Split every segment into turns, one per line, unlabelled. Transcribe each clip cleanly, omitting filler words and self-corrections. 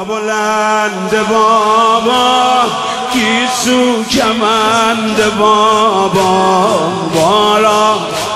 بلند بابا گیسو کمند بابا بالا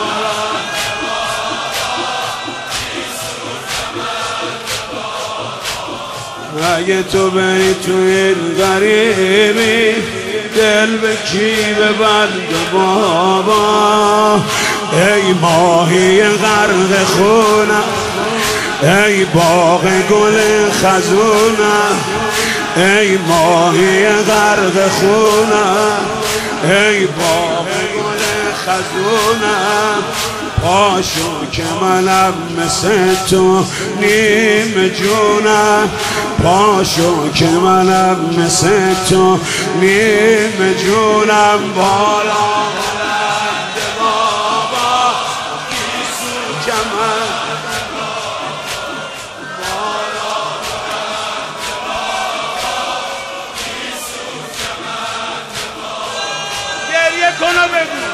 اگه تو بری تو این غریبی دل به کی ببند بابا ای ماهی غرق خونم ای باغ گل خزونم ای ماهی غرق خونم ای باغ گل خزونم پاشو که منم مثل تو نیم جونم پاشو که منم مثل تو نیم جونم بالا بلند بابا گیسو کمند بالا بلند بابا گیسو کمند گریه کن و بگو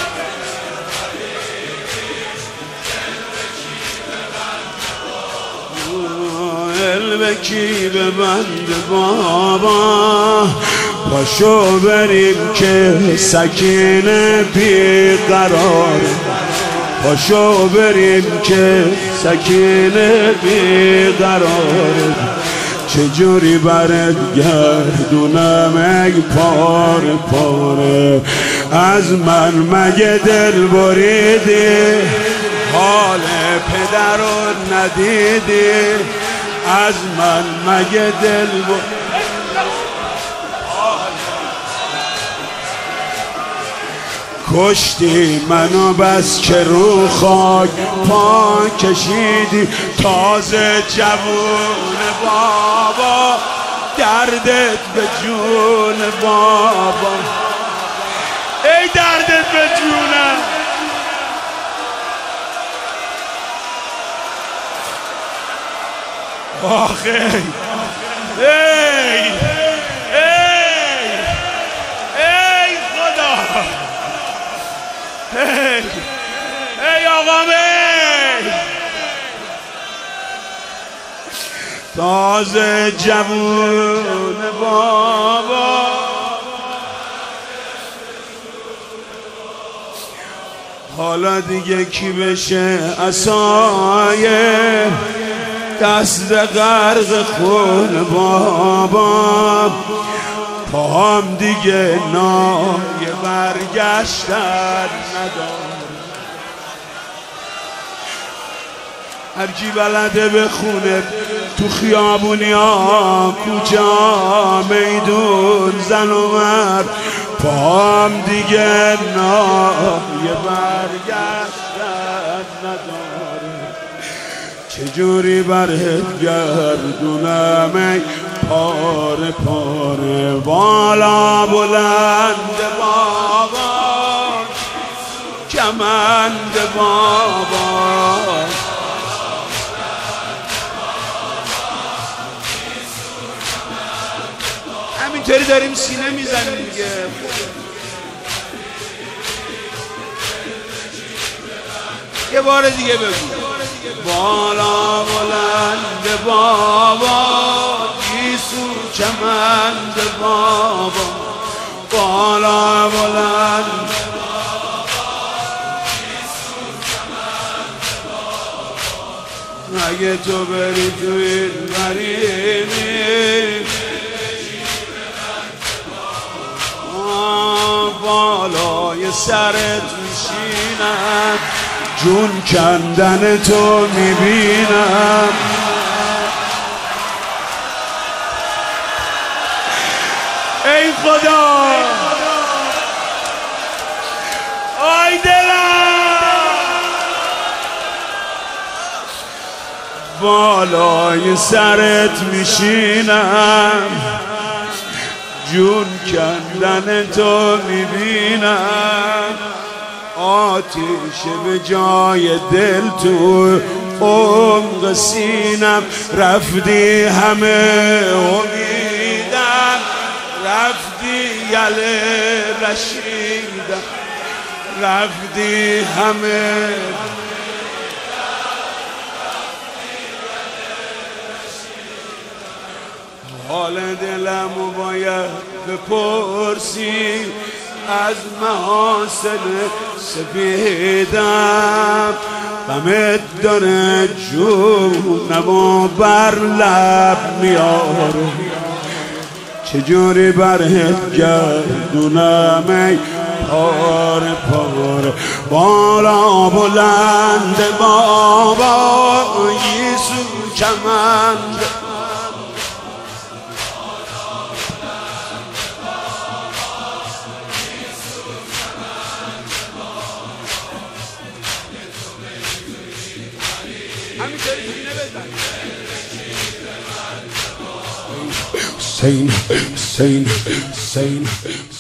به کی ببند بابا پاشو بریم که سکینه بیقرار پاشو بریم که سکینه بیقرار چجوری برد گردونم ای پاره پاره از من مگه دل بریدی حال پدر رو ندیدی از من مگه دل کشتی منو بس که رو خاک پا کشیدی تازه جوون بابا دردت به جون بابا ای دردت به جونم آخه ای خدا ای آقام تازه جوون بابا حالا دیگه کی بشه عصایه دست غرق خون بابا پاهم دیگه نای برگشتن نداره هرکی بلده بخونه تو خیابونی ها کجا میدون زن و مرد پاهم دیگه نای برگشتن نداره چجوری برهت گردونم ای پاره پاره بالا بلند بابا کمند بابا همینطوری داریم سینه میزنیم دیگه یه بار دیگه بگو بالا بلند بابا گیسو کمند بابا بالا بلند بابا گیسو کمند بابا اگه تو بری تو این غریبی بالای سرت میشینم جون کندن تو میبینم ای خدا آی دلم بالای سرت میشینم جون کندن تو میبینم آتیش به جای دل تو عمق سینم رفتی همه امیدم رفتی یله رشیدم رفتی همه حال دلم باید بپرسی از محاسن سپیدم غمت داره جونم و بر لب میاره چجوری برهت گردونم ای پاره پاره بالا بلند بابا یسو کمند Sane, sane, sane,